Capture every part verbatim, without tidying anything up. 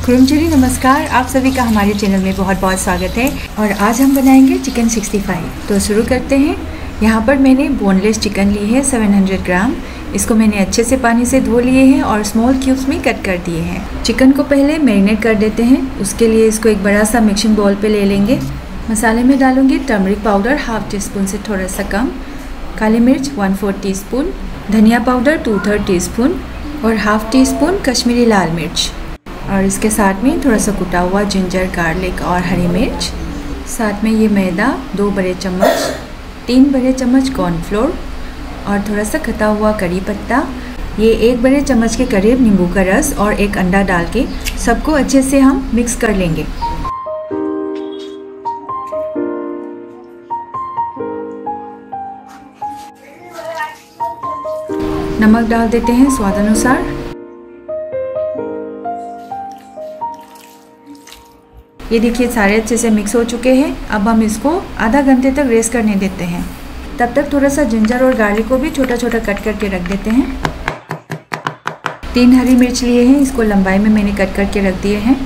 कुरुमचुरी नमस्कार, आप सभी का हमारे चैनल में बहुत बहुत स्वागत है। और आज हम बनाएंगे चिकन सिक्सटी फाइव। तो शुरू करते हैं। यहाँ पर मैंने बोनलेस चिकन ली है सात सौ ग्राम। इसको मैंने अच्छे से पानी से धो लिए हैं और स्मॉल क्यूब्स में कट कर दिए हैं। चिकन को पहले मैरिनेट कर देते हैं। उसके लिए इसको एक बड़ा सा मिक्सिंग बाउल पे ले लेंगे। मसाले में डालूंगी turmeric powder half teaspoon से थोड़ा सा कम, काली मिर्च वन फोर्थ टी स्पून, धनिया powder two third teaspoon और हाफ टी स्पून कश्मीरी लाल मिर्च। और इसके साथ में थोड़ा सा कुटा हुआ जिंजर, गार्लिक और हरी मिर्च। साथ में ये मैदा दो बड़े चम्मच, तीन बड़े चम्मच कॉर्नफ्लोर और थोड़ा सा कटा हुआ करी पत्ता। ये एक बड़े चम्मच के करीब नींबू का रस और एक अंडा डाल के सबको अच्छे से हम मिक्स कर लेंगे। नमक डाल देते हैं स्वाद अनुसार। ये देखिए सारे अच्छे से मिक्स हो चुके हैं। अब हम इसको आधा घंटे तक रेस्ट करने देते हैं। तब तक थोड़ा सा जिंजर और गार्लिक को भी छोटा छोटा कट करके रख देते हैं। तीन हरी मिर्च लिए हैं, इसको लंबाई में मैंने कट करके रख दिए हैं।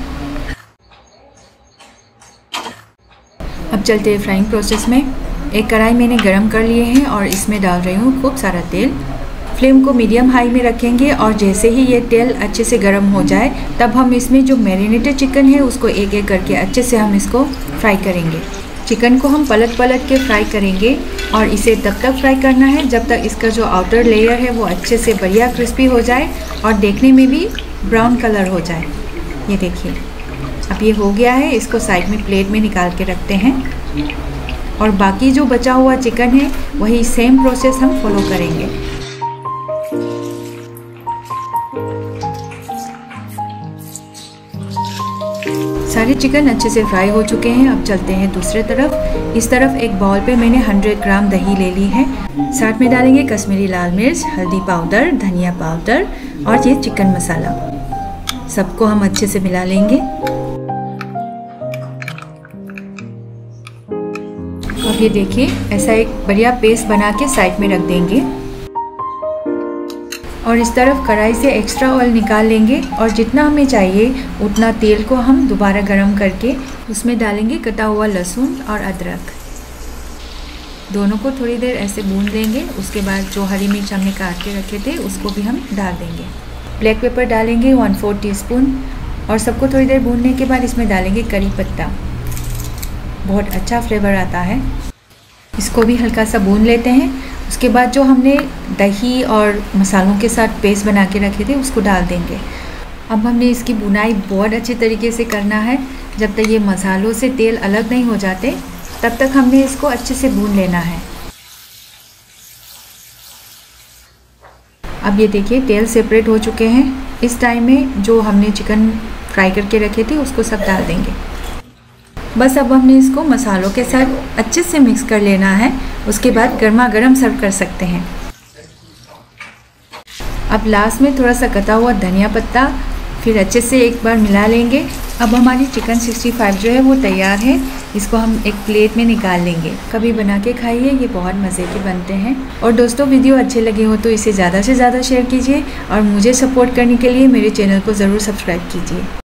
अब चलते हैं फ्राइंग प्रोसेस में। एक कढ़ाई मैंने गरम कर लिए हैं और इसमें डाल रही हूँ खूब सारा तेल। फ्लेम को मीडियम हाई में रखेंगे और जैसे ही ये तेल अच्छे से गर्म हो जाए तब हम इसमें जो मैरिनेटेड चिकन है उसको एक एक करके अच्छे से हम इसको फ्राई करेंगे। चिकन को हम पलट पलट के फ्राई करेंगे और इसे तब तक फ्राई करना है जब तक इसका जो आउटर लेयर है वो अच्छे से बढ़िया क्रिस्पी हो जाए और देखने में भी ब्राउन कलर हो जाए। ये देखिए अब ये हो गया है। इसको साइड में प्लेट में निकाल के रखते हैं और बाकी जो बचा हुआ चिकन है वही सेम प्रोसेस हम फॉलो करेंगे। सारे चिकन अच्छे से फ्राई हो चुके हैं। अब चलते हैं दूसरे तरफ। इस तरफ एक बाउल पे मैंने सौ ग्राम दही ले ली है। साथ में डालेंगे कश्मीरी लाल मिर्च, हल्दी पाउडर, धनिया पाउडर और ये चिकन मसाला। सबको हम अच्छे से मिला लेंगे। अब ये देखिए ऐसा एक बढ़िया पेस्ट बना के साइड में रख देंगे और इस तरफ कढ़ाई से एक्स्ट्रा ऑयल निकाल लेंगे और जितना हमें चाहिए उतना तेल को हम दोबारा गरम करके उसमें डालेंगे कटा हुआ लहसुन और अदरक। दोनों को थोड़ी देर ऐसे भून लेंगे। उसके बाद जो हरी मिर्च हमने काट के रखे थे उसको भी हम डाल देंगे। ब्लैक पेपर डालेंगे वन फोर्थ टी स्पून और सबको थोड़ी देर भूनने के बाद इसमें डालेंगे करी पत्ता। बहुत अच्छा फ्लेवर आता है। इसको भी हल्का सा भून लेते हैं। उसके बाद जो हमने दही और मसालों के साथ पेस्ट बना के रखे थे उसको डाल देंगे। अब हमने इसकी बुनाई बहुत अच्छे तरीके से करना है। जब तक ये मसालों से तेल अलग नहीं हो जाते तब तक हमने इसको अच्छे से भून लेना है। अब ये देखिए तेल सेपरेट हो चुके हैं। इस टाइम में जो हमने चिकन फ्राई करके रखे थे उसको सब डाल देंगे। बस अब हमने इसको मसालों के साथ अच्छे से मिक्स कर लेना है। उसके बाद गर्मा गर्म सर्व कर सकते हैं। अब लास्ट में थोड़ा सा कटा हुआ धनिया पत्ता फिर अच्छे से एक बार मिला लेंगे। अब हमारी चिकन सिक्सटी फाइव जो है वो तैयार है। इसको हम एक प्लेट में निकाल लेंगे। कभी बना के खाइए, ये बहुत मज़े के बनते हैं। और दोस्तों वीडियो अच्छे लगे हो तो इसे ज़्यादा से ज़्यादा शेयर कीजिए और मुझे सपोर्ट करने के लिए मेरे चैनल को ज़रूर सब्सक्राइब कीजिए।